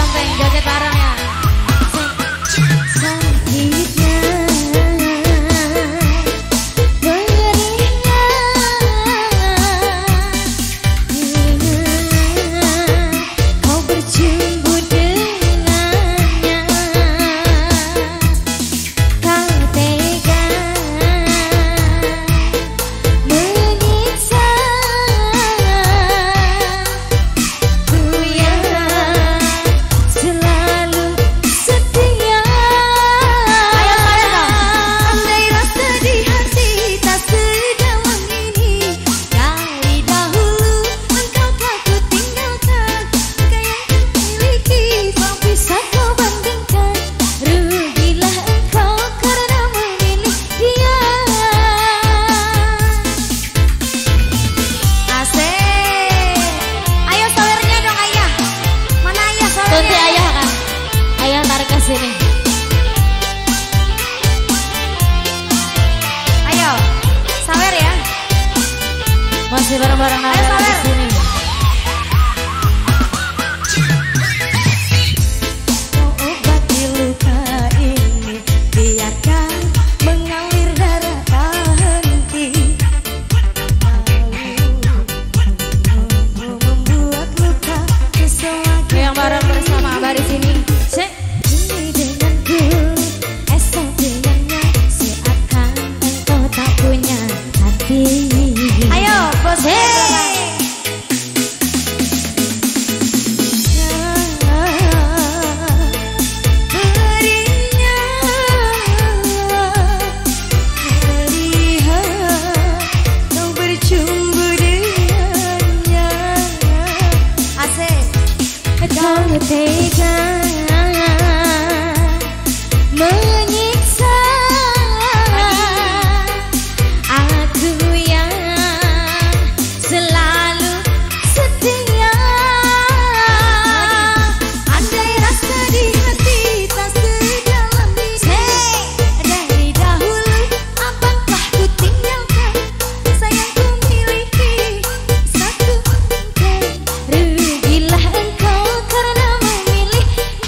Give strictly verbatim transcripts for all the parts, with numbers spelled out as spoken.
Rompeng joget bareng ya. Sakitnya kau bercumbu dengannya, kau tega menyiksa ku yang selalu setia. Ayo kalian dong. Andai rasa di hati tak sedalam ini, dari dahulu engkau takut tinggalkan, kaya miliki tak bisa kau bandingkan. Rugilah engkau karena memilih dia. Asik. Ayo sawernya dong ayah. Mana ayah sawernya? Tuti ayah kan. Ayah tarik ke sini. Ayo, sawer ya. Masih bareng-bareng Ayo, Nara sawer. di sini. Kau obati luka ini, biarkan mengalir darah tak henti. Mau membuat luka semakin yang bareng bersama Abah di sini. Cek. Ini denganku, esok dengannya, seakan engkau tak punya hati. Ayo, bos. Berinya melihat kau bercumbu dengannya, Asik. kau tega menyiksa aku yang selalu setia. Andai rasa di hati tak sedalam ini, dari dahulu apakah ku tinggalkan, sayang ku miliki satu engkau. Rugilah engkau karena memilih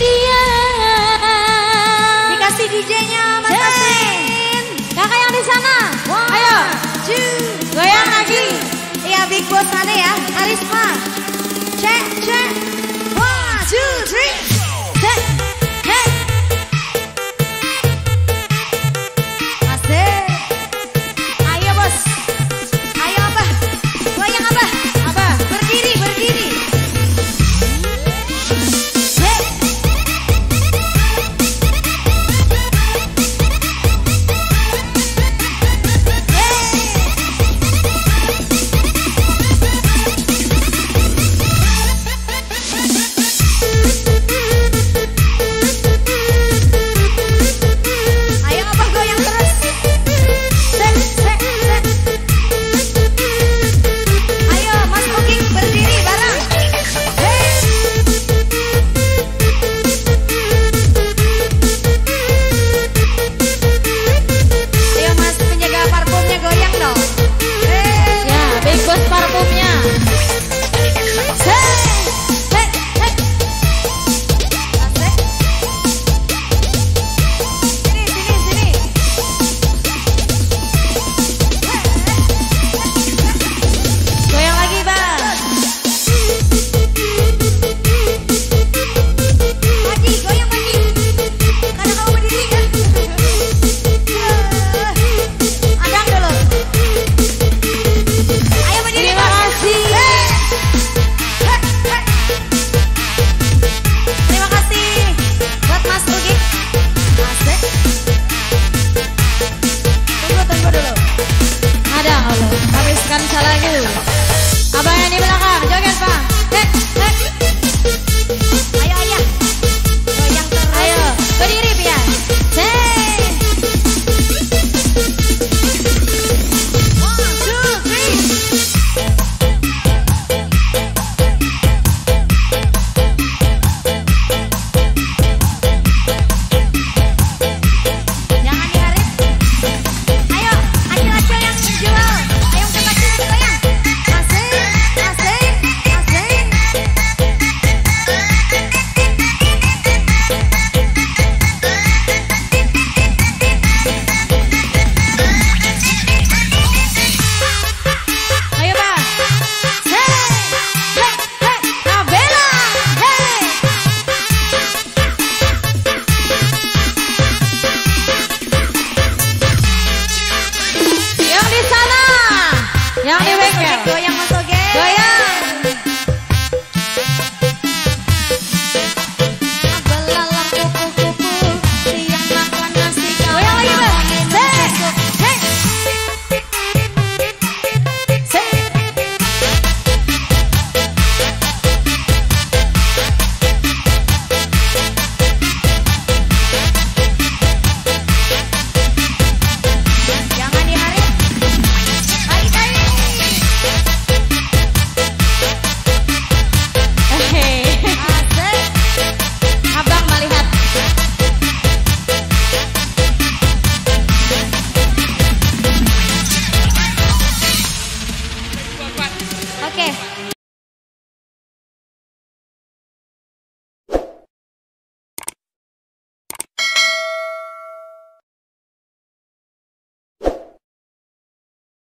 oke.